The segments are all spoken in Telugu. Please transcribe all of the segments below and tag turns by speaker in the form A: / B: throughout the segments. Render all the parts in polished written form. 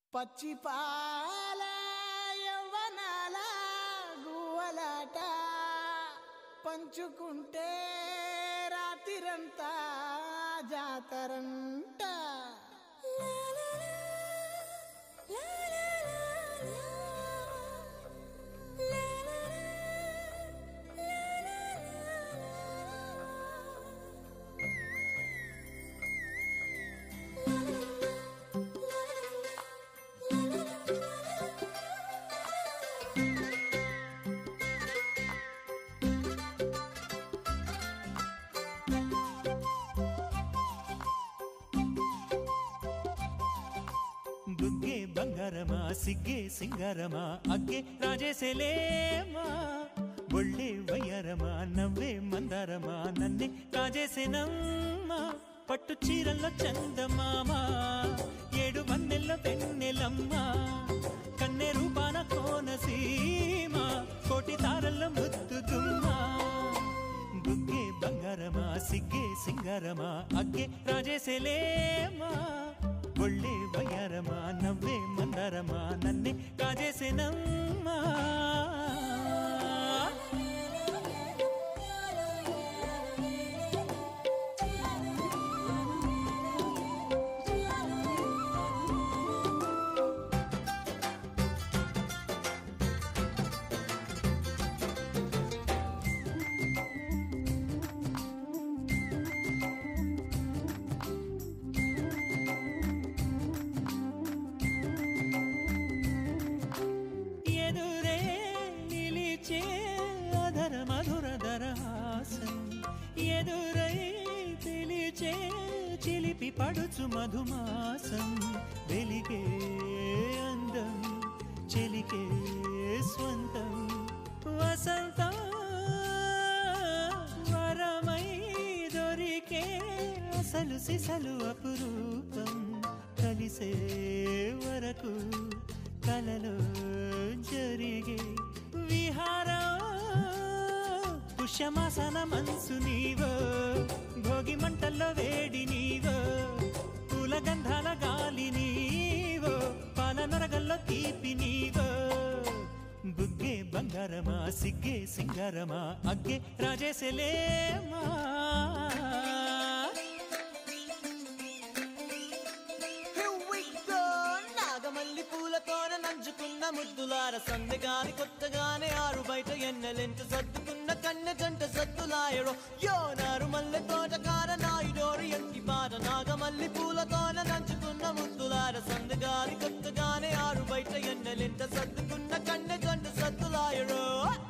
A: పచ్చి పాల యవ్వనాల గువ్వలాట పంచుకుంటే రాత్రిరంతా జాతరంట.
B: బుగ్గే బంగారమా సిగ్గే సింగారమా అగ్గే రాజేసేలేమా ఒళ్ళే వయ్యారమా నవ్వే మందారమా నన్నే కాజేసేనమ్మా పట్టు చీరల్లో చందమామా ఏడు వన్నెల్లో వెన్నెలమ్మా కన్నె రూపాన కోనసీమా కోటి తారల్లో ముద్దుగుమ్మా బుగ్గే బంగారమా సిగ్గే సింగారమా అగ్గే రాజేసేలేమా ఒళ్ళే వయ్యారమా నవ్వే మందారమా నన్నే కాజేసేనమ్మా. ఎదురై పిలిచే చిలిపి పడుచు మధుమాసం వెలిగే అందం చెలికే స్వంతం వసంతం వరమై దొరికే అసలు సిసలు అపురూపం కలిసే వరకు కలలో జరిగే విహారం పుష్యమాసన మనసు నీవో భోగి మంటల్లో వేడి నీవో పూల గంధాల గాలి నీవో పాల నరగల్లో తీపి నీవో బుగ్గే బంగారమా సిగ్గే సింగారమా అగ్గే రాజేసేలేమా.
C: నాగమల్లి పూలతోన నంచుకున్న ముద్దులార సందెగాని కొత్తగానే ఆరు బయట ఎన్నెలెంట సర్దుకున్న కన్నె జంట సద్దులాయడో యోనారు మల్లె తోటకార నాయుడోరు ఎంటి బాట నాగమల్లి పూలతోన నంచుకున్న ముద్దులార సందెగాని కొత్తగానే ఆరు బయట ఎన్నెలెంట సర్దుకున్న కన్నె జంట సద్దులాయడో.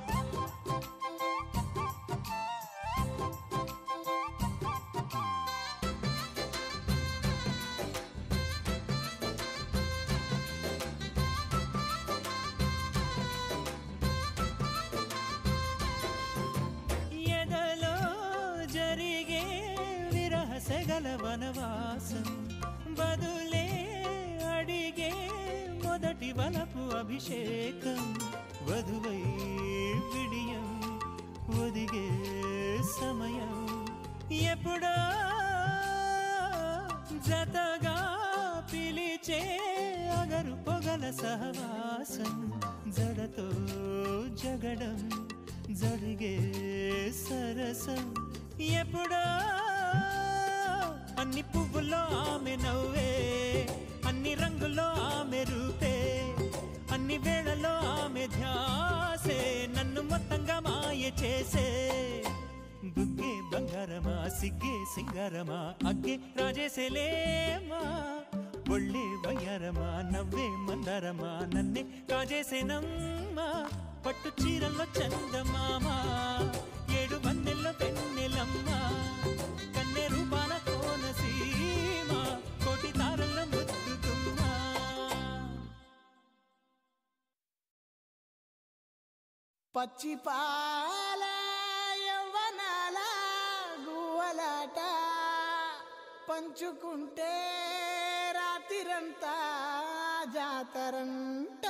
B: సెగల వనవాసం బదులే అడిగే మొదటి వలపు అభిషేకం వధువై విడియం ఒదిగే సమయం ఎప్పుడో జతగా పిలిచే అగరు పొగల సహవాసం జడతో జగడం జరిగే సరసం ఎప్పుడో అన్ని పువ్వుల్లో ఆమె నవ్వే అన్ని రంగుల్లో ఆమె రూపే అన్ని వేళల్లో ఆమె ధ్యాసే నన్ను మొత్తంగా మాయ చేసే బుగ్గే బంగారమా సిగ్గే సింగారమా అగ్గే రాజేసేలేమా ఒళ్ళే వయ్యారమా నవ్వే మందారమా నన్నే కాజేసేనమ్మా పట్టు చీరల్లో చందమామా ఏడు వన్నెల్లో వెన్నెలమ్మా కన్నె రూపాన కోనసీమా కోటి తారల్లో ముద్దుగుమ్మా.
A: పచ్చి పాల యవ్వనాల గువ్వలాట పంచుకుంటే రాత్రిరంతా జాతరంట.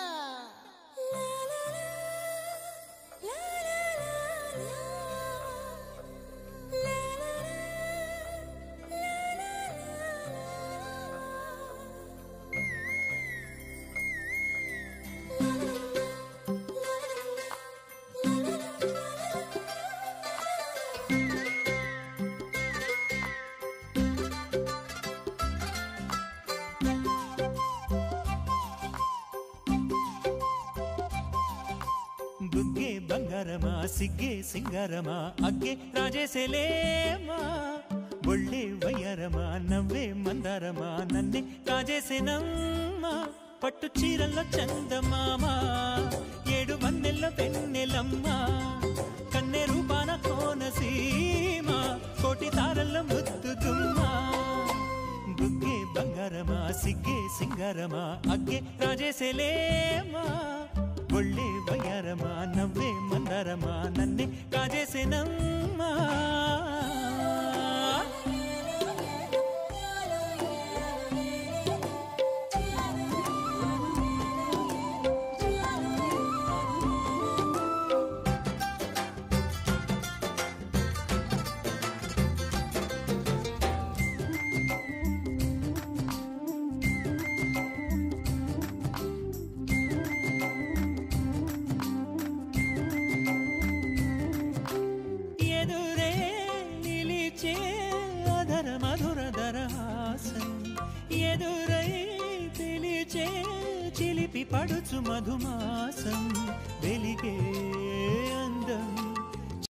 B: సిగ్గే సింగారమా అగ్గే రాజేసేలేమా ఒళ్ళే వయ్యారమా నవ్వే మందారమా నన్నే కాజేసేనమ్మా పట్టు చీరల్లో చందమామ ఏడు వన్నెల్లో పెన్నెలమ్మా కన్నె రూపాన కోనసీమ కోటి తారల్లో ముద్దుదుమ్మా బుగ్గే బంగారమా సిగ్గే సింగారమా అగ్గే రాజేసేలేమా ఒళ్ళే వయ్యారమా నవ్వే మందారమా నన్నే కాజేసేనమ్మా ఎదురై పిలిచే చిలిపి పడుచు మధుమాసం వెలిగే అందం